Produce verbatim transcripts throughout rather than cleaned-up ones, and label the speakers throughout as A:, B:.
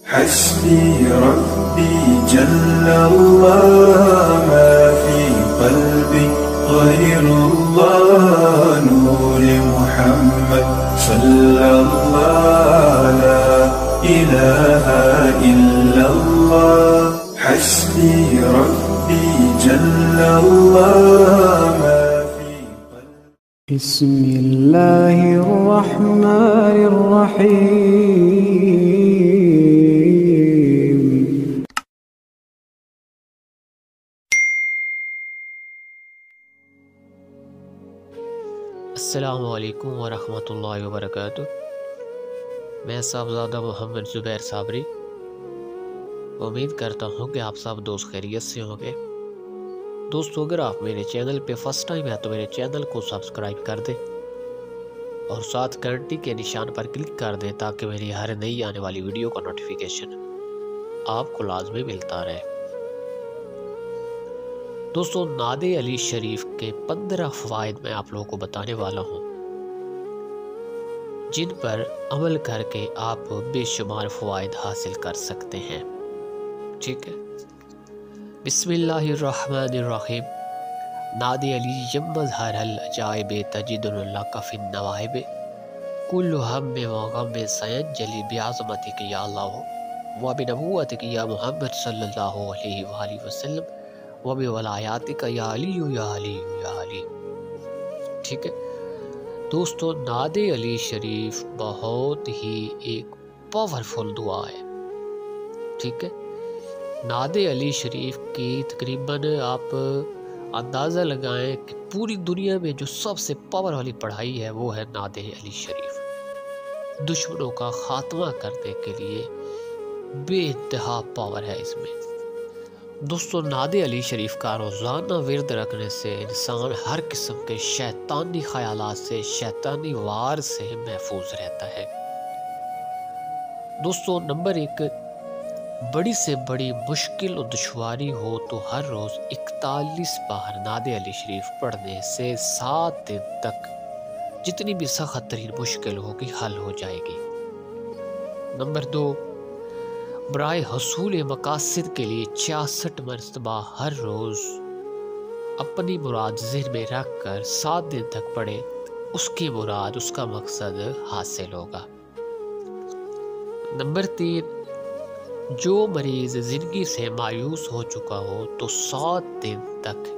A: حسبي ربي جل الله ما في قلبي غير الله نور محمد صلى الله لا إله إلا الله حسبي ربي جل الله ما في قلبي
B: بسم الله الرحمن الرحيم
C: السلام علیکم ورحمۃ اللہ وبرکاتہ۔ میں صاحبزادہ محمد زبیر صابری امید کرتا ہوں کہ آپ سب دوست خیریت سے ہوں گے۔ دوستو، اگر آپ میرے چینل پہ فرسٹ ٹائم ہے تو میرے چینل کو سبسکرائب کر دیں اور ساتھ گھنٹی کے نشان پر کلک کر دیں تاکہ میری ہر نئی آنے والی ویڈیو کا نوٹیفیکیشن آپ کو لازمی ملتا رہے۔ دوستو، نعت علی شریف کے پندرہ فوائد میں آپ لوگوں کو بتانے والا ہوں جن پر عمل کر کے آپ بے شمار فوائد حاصل کر سکتے ہیں۔ ٹھیک ہے، بسم اللہ الرحمن الرحیم۔ نعت علی یم مظہر العجائب تجد لک فی النوائب کل ہم و غم سینجلی بعظمتک یا اللہ و بنبوتک یا محمد صلی اللہ علیہ وآلہ وسلم وَبِوَلَایَاتِکَ یا علی یا علی یا علی۔ ٹھیک ہے دوستو، نعت علی شریف بہت ہی ایک پاورفل دعا ہے۔ ٹھیک ہے، نعت علی شریف کی تقریباً آپ اندازہ لگائیں کہ پوری دنیا میں جو سب سے پاور والی پڑھائی ہے وہ ہے نعت علی شریف۔ دشمنوں کا خاتمہ کرنے کے لیے بے انتہا پاور ہے اس میں۔ دوستو، نعت علی شریف کا روزانہ ورد رکھنے سے انسان ہر قسم کے شیطانی خیالات سے، شیطانی وار سے محفوظ رہتا ہے۔ دوستو، نمبر ایک، بڑی سے بڑی مشکل و دشواری ہو تو ہر روز اکتالیس بار نعت علی شریف پڑھنے سے سات دن تک جتنی بھی سخت ترین مشکل ہوگی حل ہو جائے گی۔ نمبر دو، برائے حصول مقاصد کے لیے چھیاسٹھ مرتبہ ہر روز اپنی مراد ذہن میں رکھ کر سات دن تک پڑھے، اس کی مراد، اس کا مقصد حاصل ہوگا۔ نمبر تین، جو مریض زندگی سے مایوس ہو چکا ہو تو سات دن تک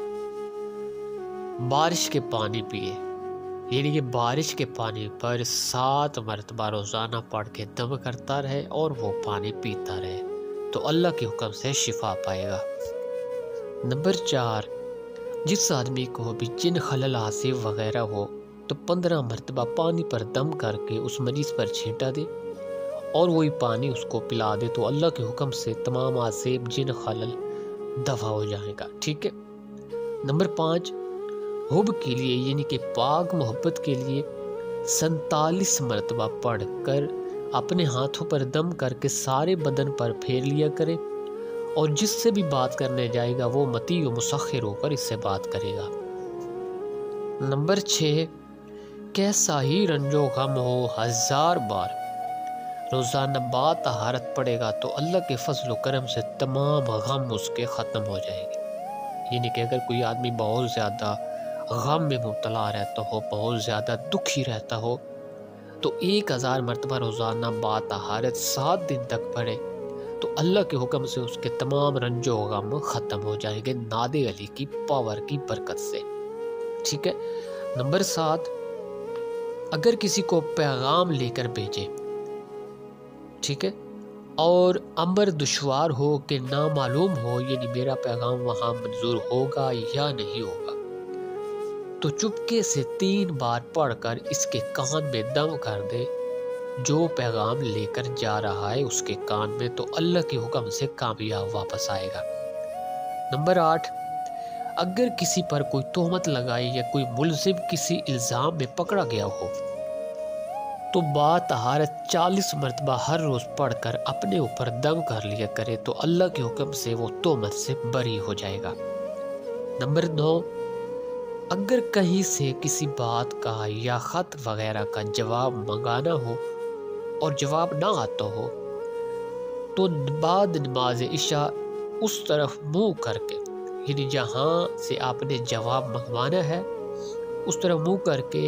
C: بارش کے پانی پیے، یعنی کہ بارش کے پانی پر سات مرتبہ روزانہ پڑھ کے دم کرتا رہے اور وہ پانی پیتا رہے تو اللہ کے حکم سے شفا پائے گا۔ نمبر چار، جس آدمی کو بھی جن خلل حاصل وغیرہ ہو تو پندرہ مرتبہ پانی پر دم کر کے اس مریض پر چھینٹا دے اور وہی پانی اس کو پلا دے تو اللہ کے حکم سے تمام آسیب جن خلل دفع ہو جائے گا۔ ٹھیک ہے، نمبر پانچ، حب کے لیے یعنی کہ پاک محبت کے لیے سینتالیس مرتبہ پڑھ کر اپنے ہاتھوں پر دم کر کے سارے بدن پر پھیر لیا کرے اور جس سے بھی بات کرنے جائے گا وہ مطیع و مسخر ہو کر اس سے بات کرے گا۔ نمبر چھ، کیسا ہی رنج و غم ہو ہزار بار روزانہ با طہارت پڑے گا تو اللہ کے فضل و کرم سے تمام غم اس کے ختم ہو جائے گے۔ یعنی کہ اگر کوئی آدمی بہت زیادہ غم میں مبتلا رہتا ہو، بہت زیادہ دکھی رہتا ہو تو ایک ہزار مرتبہ روزانہ با طہارت سات دن تک پڑھے تو اللہ کے حکم سے اس کے تمام رنج و غم ختم ہو جائیں گے نعت علی کی پاور کی برکت سے۔ ٹھیک ہے، نمبر سات، اگر کسی کو پیغام لے کر بھیجے، ٹھیک ہے، اور امر دشوار ہو کہ نامعلوم ہو، یعنی میرا پیغام وہاں منظور ہوگا یا نہیں ہوگا، تو چپکے سے تین بار پڑھ کر اس کے کان میں دم کر دے جو پیغام لے کر جا رہا ہے اس کے کان میں تو اللہ کے حکم سے کامیاب واپس آئے گا۔ نمبر آٹھ، اگر کسی پر کوئی تہمت لگائی یا کوئی ملزم کسی الزام میں پکڑا گیا ہو تو با طہارت چالیس مرتبہ ہر روز پڑھ کر اپنے اوپر دم کر لیا کرے تو اللہ کے حکم سے وہ تہمت سے بری ہو جائے گا۔ نمبر نو، اگر کہیں سے کسی بات کا یا خط وغیرہ کا جواب منگانا ہو اور جواب نہ آتا ہو تو بعد نماز عشاء اس طرف منہ کر کے، یعنی جہاں سے آپ نے جواب منگوانا ہے اس طرف منہ کر کے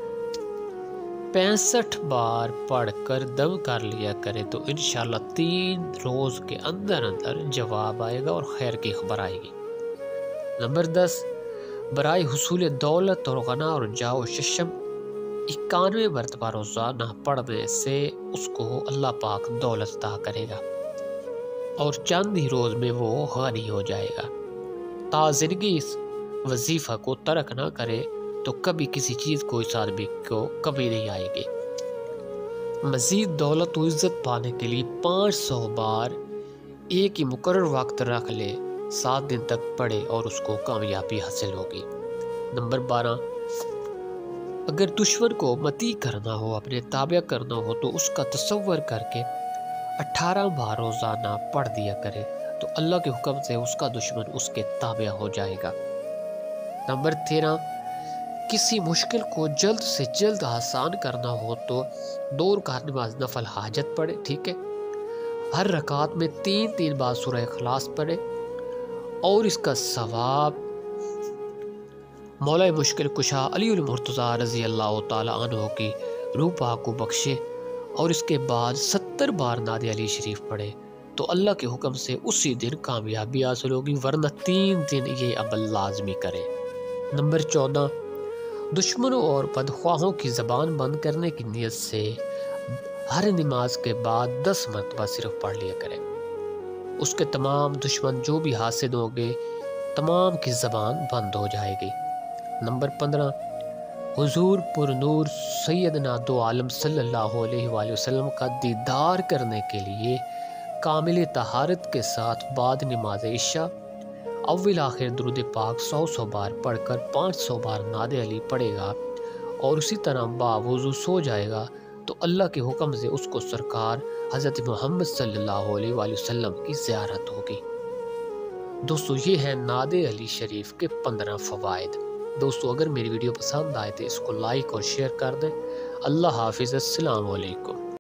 C: پینسٹھ بار پڑھ کر دم کر لیا کرے، تو انشاءاللہ تین روز کے اندر اندر جواب آئے گا اور خیر کی خبر آئے گی۔ نمبر دس، برائے حصول دولت اور غنا اور جاہ و ششم اکانوے مرتبہ روزانہ پڑھنے سے اس کو اللہ پاک دولت عطا کرے گا اور چند ہی روز میں وہ غنی ہو جائے گا۔ تا زندگی اس وظیفہ کو ترک نہ کرے تو کبھی کسی چیز کو اس آدمی کو کمی نہیں آئے گی۔ مزید دولت و عزت پانے کے لیے پانچ سو بار ایک ہی مقرر وقت رکھ لے، سات دن تک پڑھے اور اس کو کامیابی حاصل ہوگی۔ نمبر بارہ، اگر دشمن کو مطیع کرنا ہو، اپنے تابع کرنا ہو، تو اس کا تصور کر کے اٹھارہ بار روزانہ پڑھ دیا کرے، تو اللہ کے حکم سے اس کا دشمن اس کے تابع ہو جائے گا۔ نمبر تیرہ، کسی مشکل کو جلد سے جلد آسان کرنا ہو تو دو رکعت نماز نفل حاجت پڑھے، ٹھیک ہے، ہر رکعت میں تین تین بار سورہ اخلاص پڑھے اور اس کا ثواب مولا مشکل کشا علی المرتضیٰ رضی اللہ تعالی عنہ کی روح پاک کو بخشے، اور اس کے بعد ستر بار نعت علی شریف پڑھے تو اللہ کے حکم سے اسی دن کامیابی حاصل ہوگی، ورنہ تین دن یہ عمل لازمی کرے۔ نمبر چودہ، دشمنوں اور بدخواہوں کی زبان بند کرنے کی نیت سے ہر نماز کے بعد دس مرتبہ صرف پڑھ لیا کرے، اس کے تمام دشمن جو بھی حاسد ہوں گے تمام کی زبان بند ہو جائے گی۔ نمبر پندرہ، حضور پر نور سیدنا دو عالم صلی اللہ علیہ وآلہ وسلم کا دیدار کرنے کے لیے کامل طہارت کے ساتھ بعد نماز عشاء اول آخر درود پاک سو سو بار پڑھ کر پانچ سو بار نعت علی پڑھے گا اور اسی طرح باوضو سو جائے گا، تو اللہ کے حکم سے اس کو سرکار حضرت محمد صلی اللہ علیہ وآلہ وسلم کی زیارت ہوگی۔ دوستو، یہ ہے نعت علی شریف کے پندرہ فوائد۔ دوستو، اگر میری ویڈیو پسند آئے تو اس کو لائک اور شیئر کر دیں۔ اللہ حافظ، السلام علیکم۔